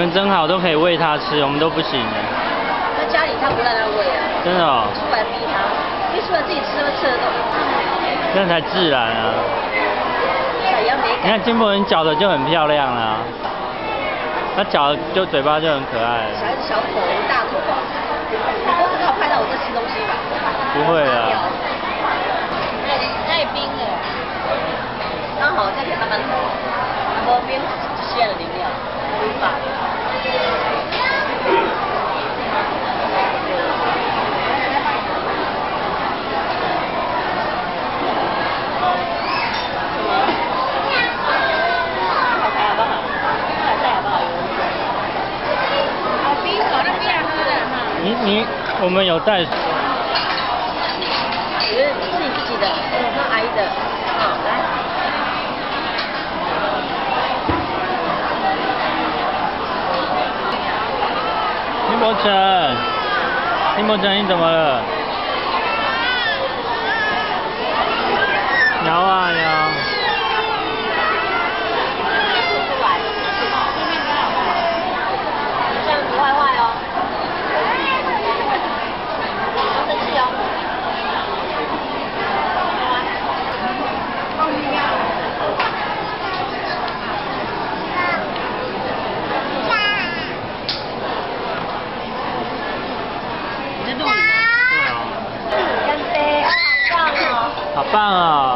们真好，都可以喂它吃，我们都不行。 在家里他不让他喂啊。 真的哦。 出来逼他，逼出来自己吃会吃得动。 那才自然啊。 小羊没你看金伯伦嚼的就很漂亮啦，它嚼就嘴巴就很可爱。 小孩子小口大口，你不会刚好拍到我在吃东西吧？ 不会啊。 太冰了，刚好再给慢慢喝，喝冰吸了饮料，无法。 我们有带。 是你自己的，那阿姨的，来。 林柏成，林柏成，你怎么了？摇啊摇。 这样不坏坏哦。 好棒啊！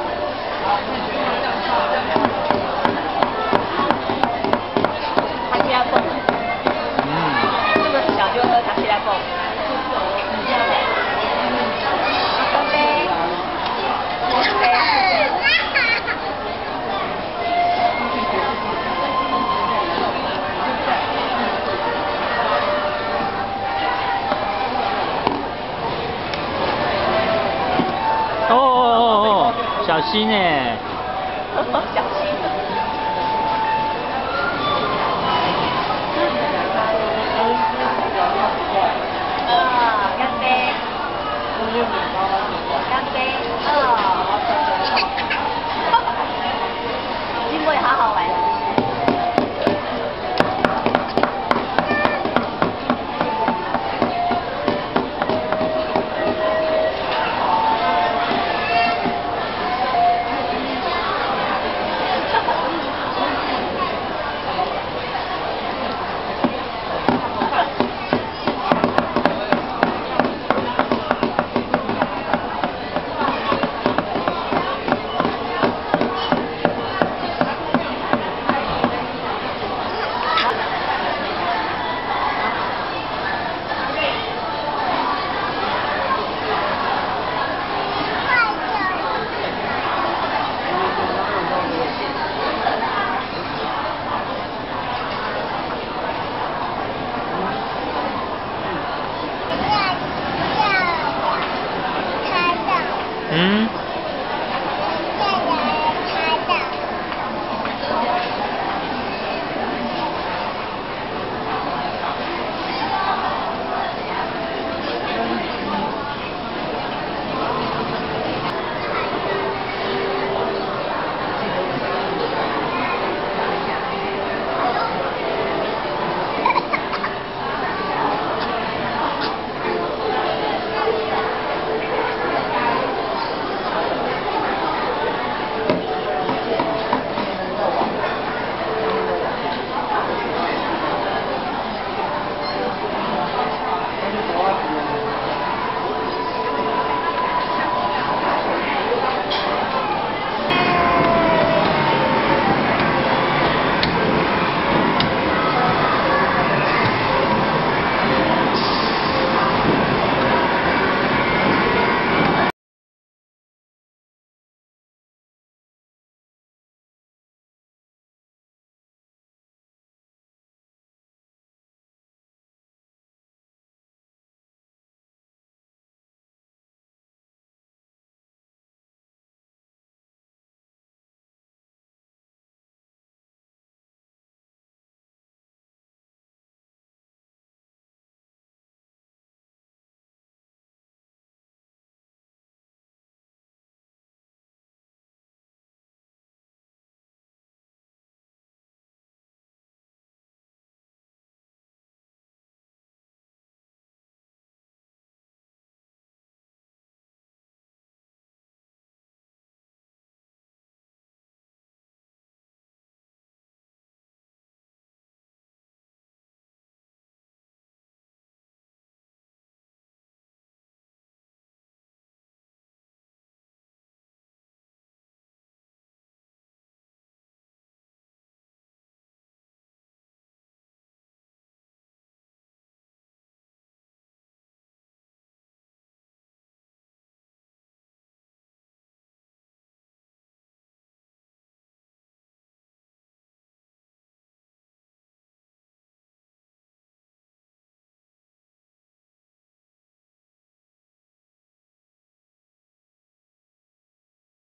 塔西拉贡。这么小就喝塔西拉贡。干杯！干杯！ 小心哎！ 小心！干杯！干杯！金波也好好玩。